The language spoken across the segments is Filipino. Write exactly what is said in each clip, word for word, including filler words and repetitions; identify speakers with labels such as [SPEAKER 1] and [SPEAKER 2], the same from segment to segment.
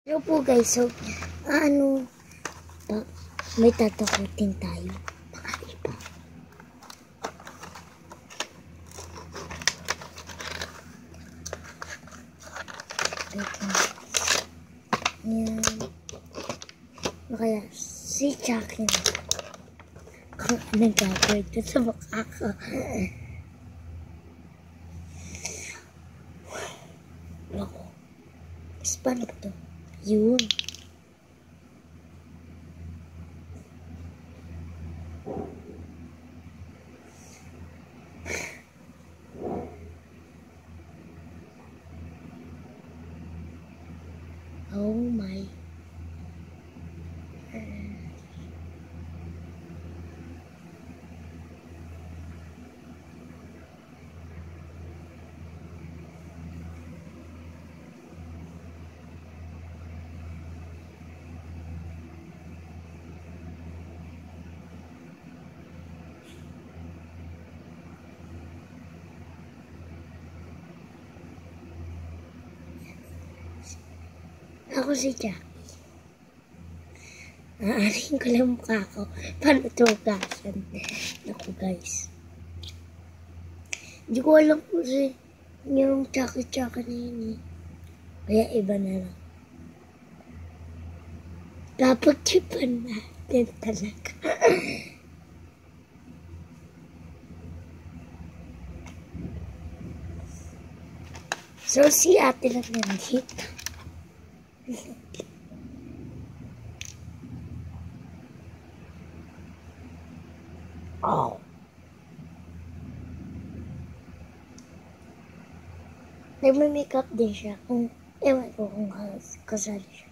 [SPEAKER 1] Hello po guys, so ano, pa, may tatakutin tayo. Baka iba. Yan. Kaya si Chucky na. Kung anong gagawin ito sa mukha ko. Ako. Paano ba ito? Yun. Oh my. Ako si Chucky. Aarahin ko lang mukha ko. Paano ito ugasan? Naku guys. Hindi ko alam po si yung Chucky Chucky na yun eh. Kaya iba na lang. Kapag-kipan natin talaga. So si ate lang nandito. Oh. Nagme-makeup din siya. Kung, ewan ko kung kasali siya.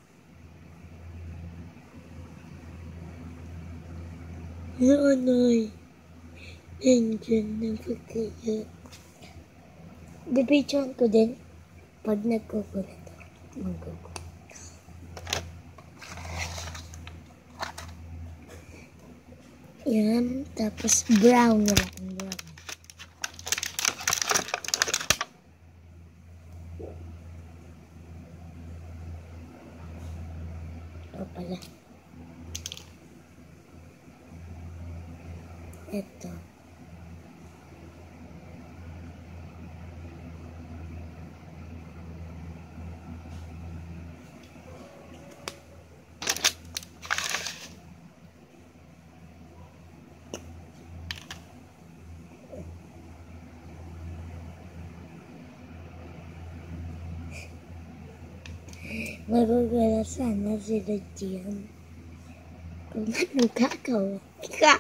[SPEAKER 1] Nanay. Nandiyan ng pagkaya. Bibidyoan ko din pag nagkukulat. Magkukulat. Yan, tapos brown na lang, brown. O pala. Ito. Magugala sana sila diyan. Kung anong gagawa ka.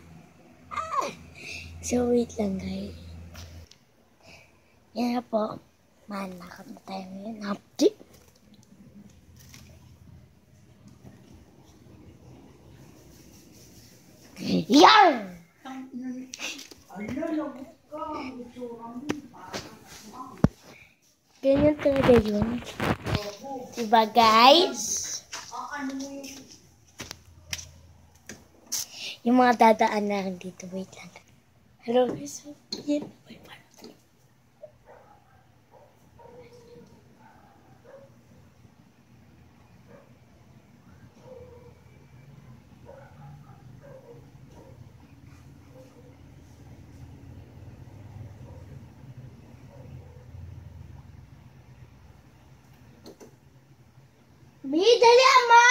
[SPEAKER 1] So wait lang guys. Yan na po. Manakot na tayo ngayon. Hapdi. Yarr! Ganyan talaga yun. Diba guys? Yung mga dadaan na lang dito. Wait lang. Hello guys. Yan. Wait pa. Mi, dali mo!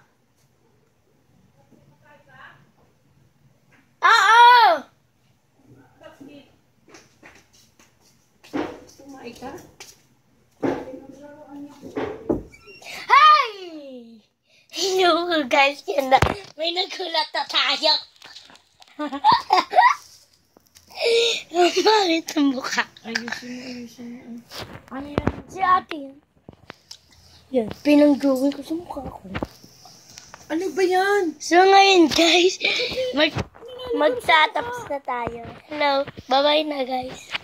[SPEAKER 1] Oo! Kumain ka? Hey! Hello guys, yan na. May nagulat na tayo. Bakit ang mukha?
[SPEAKER 2] Ayusin mo, ayusin mo.
[SPEAKER 1] Ano yan? Si ate yan. Yan, pinang-drawing ko sa mukha ko.
[SPEAKER 2] Ano ba yan?
[SPEAKER 1] So ngayon guys, mag mag-tatapos na tayo. Hello, bye-bye na guys.